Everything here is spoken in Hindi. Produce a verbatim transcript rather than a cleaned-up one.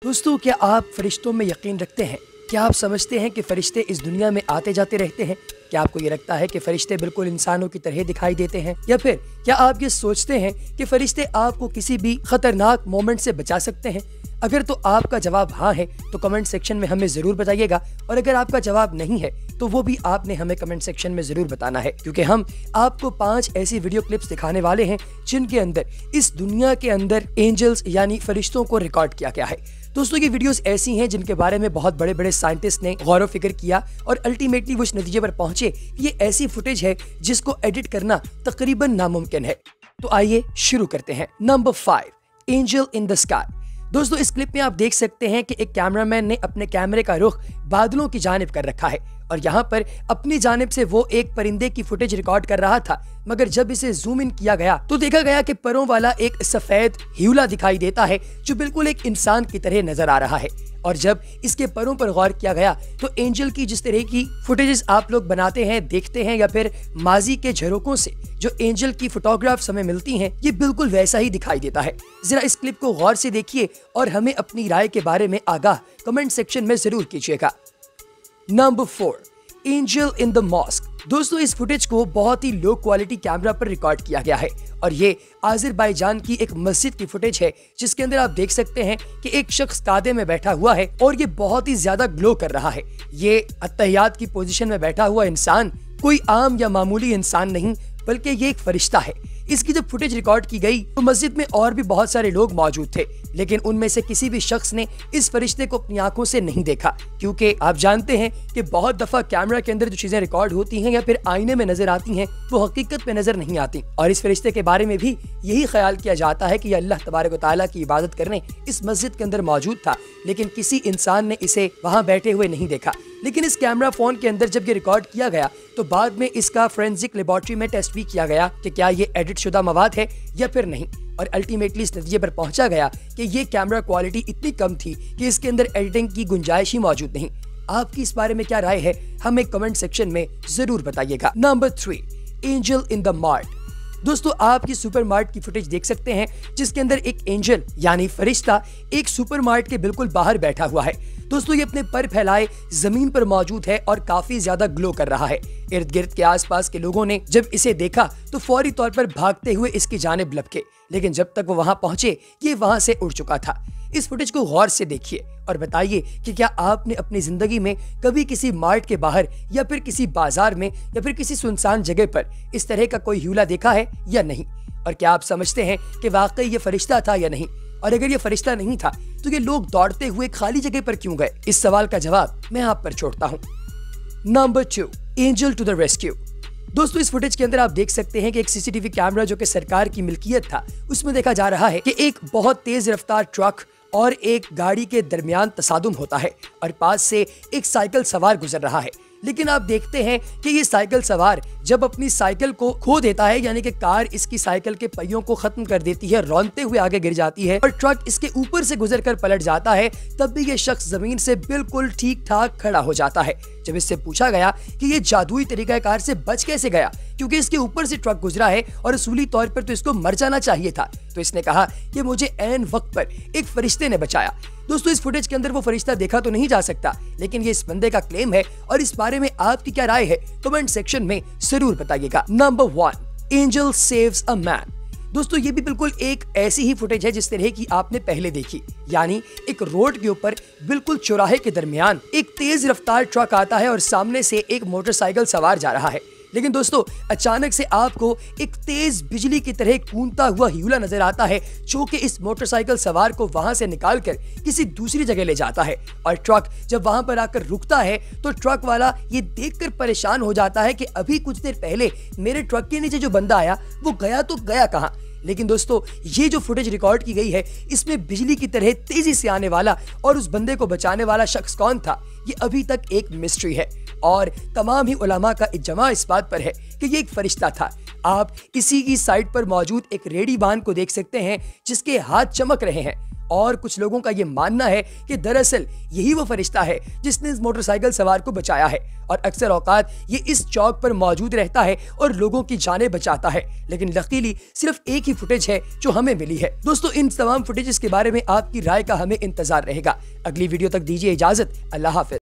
दोस्तों, क्या आप फरिश्तों में यकीन रखते हैं? क्या आप समझते हैं कि फरिश्ते इस दुनिया में आते जाते रहते हैं? क्या आपको ये लगता है कि फरिश्ते बिल्कुल इंसानों की तरह दिखाई देते हैं? या फिर क्या आप ये सोचते हैं कि फरिश्ते आपको किसी भी खतरनाक मोमेंट से बचा सकते हैं? अगर तो आपका जवाब हाँ है तो कमेंट सेक्शन में हमें जरूर बताइएगा, और अगर आपका जवाब नहीं है तो वो भी आपने हमें कमेंट सेक्शन में जरूर बताना है, क्योंकि हम आपको पांच ऐसी वीडियो क्लिप्स दिखाने वाले हैं जिनके अंदर इस दुनिया के अंदर एंजल्स यानी फरिश्तों को रिकॉर्ड किया गया है। दोस्तों, ये वीडियोस ऐसी हैं जिनके बारे में बहुत बड़े बड़े साइंटिस्ट ने गौर व फिक्र किया और अल्टीमेटली वो इस नतीजे पर पहुंचे कि ये ऐसी फुटेज है जिसको एडिट करना तकरीबन नामुमकिन है। तो आइए शुरू करते हैं। Number five, angel in the sky. दोस्तों, इस क्लिप में आप देख सकते हैं कि एक कैमरामैन ने अपने कैमरे का रुख बादलों की जानिब कर रखा है और यहाँ पर अपनी जानिब से वो एक परिंदे की फुटेज रिकॉर्ड कर रहा था, मगर जब इसे जूम इन किया गया तो देखा गया कि परों वाला एक सफेद ह्यूला दिखाई देता है जो बिल्कुल एक इंसान की तरह नजर आ रहा है। और जब इसके परों पर गौर किया गया तो एंजल की जिस तरह की फुटेजेस आप लोग बनाते हैं, देखते हैं, या फिर माजी के झरोकों से जो एंजल की फोटोग्राफ्स हमें मिलती हैं, ये बिल्कुल वैसा ही दिखाई देता है। जरा इस क्लिप को गौर से देखिए और हमें अपनी राय के बारे में आगाह कमेंट सेक्शन में जरूर कीजिएगा। Number four, angel in the mosque. दोस्तों, इस फुटेज को बहुत ही लो क्वालिटी कैमरा पर रिकॉर्ड किया गया है और ये आज़रबाईजान की एक मस्जिद की फुटेज है जिसके अंदर आप देख सकते हैं कि एक शख्स कादे में बैठा हुआ है और ये बहुत ही ज्यादा ग्लो कर रहा है। ये अत्तहियात की पोजीशन में बैठा हुआ इंसान कोई आम या मामूली इंसान नहीं, बल्कि ये एक फरिश्ता है। इसकी जब फुटेज रिकॉर्ड की गई तो मस्जिद में और भी बहुत सारे लोग मौजूद थे, लेकिन उनमें से किसी भी शख्स ने इस फरिश्ते को अपनी आंखों से नहीं देखा, क्योंकि आप जानते हैं कि बहुत दफा कैमरा के अंदर जो चीजें रिकॉर्ड होती हैं या फिर आईने में नजर आती हैं वो हकीकत में नजर नहीं आती। और इस फरिश्ते के बारे में भी यही ख्याल किया जाता है कि अल्लाह तबारक व तआला की इबादत करने इस मस्जिद के अंदर मौजूद था, लेकिन किसी इंसान ने इसे वहाँ बैठे हुए नहीं देखा। लेकिन इस कैमरा फोन के अंदर जब ये रिकॉर्ड किया गया तो बाद में इसका फोरेंसिक लेबोरेटरी में टेस्ट भी किया गया कि क्या ये एडिट शुदा मवाद है या फिर नहीं, और अल्टीमेटली इस नतीजे पर पहुंचा गया कि ये कैमरा क्वालिटी इतनी कम थी कि इसके अंदर एडिटिंग की गुंजाइश ही मौजूद नहीं। आपकी इस बारे में क्या राय है, हमें कमेंट सेक्शन में जरूर बताइएगा। Number three, angel in the mart. दोस्तों, आप ये सुपरमार्ट की फुटेज देख सकते हैं जिसके अंदर एक एंजल यानी फरिश्ता एक सुपरमार्ट के बिल्कुल बाहर बैठा हुआ है। दोस्तों, ये अपने पर फैलाए जमीन पर मौजूद है और काफी ज्यादा ग्लो कर रहा है। इर्द गिर्द के आसपास के लोगों ने जब इसे देखा तो फौरी तौर पर भागते हुए इसकी जानिब लपके, लेकिन जब तक वो वहां पहुंचे ये वहां से उड़ चुका था। इस फुटेज को गौर से देखिए और बताइए कि क्या आपने अपनी जिंदगी में कभी किसी मार्ट के बाहर या फिर किसी बाजार में या फिर किसी सुनसान जगह पर इस तरह का कोई ह्यूला देखा है या नहीं, और क्या आप समझते हैं कि वाकई ये फरिश्ता था या नहीं, और अगर ये फरिश्ता नहीं था तो ये लोग दौड़ते हुए खाली जगह पर क्यों गए? इस सवाल का जवाब मैं आप पर छोड़ता हूँ। Number two, angel to the rescue. दोस्तों, इस फुटेज के अंदर आप देख सकते हैं कि एक सीसीटीवी कैमरा जो कि सरकार की मिल्कियत था उसमें देखा जा रहा है कि एक बहुत तेज रफ्तार ट्रक और एक गाड़ी के दरमियान तसादुम होता है और पास से एक साइकिल सवार गुजर रहा है। लेकिन आप देखते हैं कि ये साइकिल सवार जब अपनी साइकिल को खो देता है, यानी कि कार इसकी साइकिल के पहियों को खत्म कर देती है, रौंदते हुए आगे गिर जाती है और ट्रक इसके ऊपर से गुजरकर पलट जाता है, तब भी ये शख्स जमीन से बिल्कुल ठीक ठाक खड़ा हो जाता है। जब इससे पूछा गया कि ये जादुई तरीकाकार से बच कैसे गया, क्योंकि इसके ऊपर से ट्रक गुजरा है और उसूली तौर पर तो इसको मर जाना चाहिए था, तो इसने कहा कि मुझे ऐन वक्त पर एक फरिश्ते ने बचाया। दोस्तों, इस फुटेज के अंदर वो फरिश्ता देखा तो नहीं जा सकता, लेकिन ये इस बंदे का क्लेम है और इस बारे में आपकी क्या राय है कमेंट सेक्शन में जरूर बताइएगा। Number one, angel saves a man. दोस्तों, ये भी बिल्कुल एक ऐसी ही फुटेज है जिस तरह की आपने पहले देखी, यानी एक रोड के ऊपर बिल्कुल चौराहे के दरमियान एक तेज रफ्तार ट्रक आता है और सामने से एक मोटरसाइकिल सवार जा रहा है। लेकिन दोस्तों, अचानक से आपको एक तेज बिजली की तरह कूदता हुआ ह्यूला नजर आता है जो कि इस मोटरसाइकिल सवार को वहां से निकालकर किसी दूसरी जगह ले जाता है। और ट्रक जब वहां पर आकर रुकता है तो ट्रक वाला ये देखकर परेशान हो जाता है कि अभी कुछ देर पहले मेरे ट्रक के नीचे जो बंदा आया वो गया तो गया कहाँ। लेकिन दोस्तों, ये जो फुटेज रिकॉर्ड की गई है इसमें बिजली की तरह तेजी से आने वाला और उस बंदे को बचाने वाला शख्स कौन था, ये अभी तक एक मिस्ट्री है और तमाम ही उलमा का इज्मा इस बात पर है कि ये एक फरिश्ता था। आप इसी की साइड पर मौजूद एक रेडी बान को देख सकते हैं जिसके हाथ चमक रहे हैं और कुछ लोगों का ये मानना है कि दरअसल यही वो फरिश्ता है जिसने इस मोटरसाइकिल सवार को बचाया है और अक्सर औकात ये इस चौक पर मौजूद रहता है और लोगों की जानें बचाता है। लेकिन लकीली सिर्फ एक ही फुटेज है जो हमें मिली है। दोस्तों, इन तमाम फुटेजेस के बारे में आपकी राय का हमें इंतजार रहेगा। अगली वीडियो तक दीजिए इजाजत। अल्लाह हाफिज।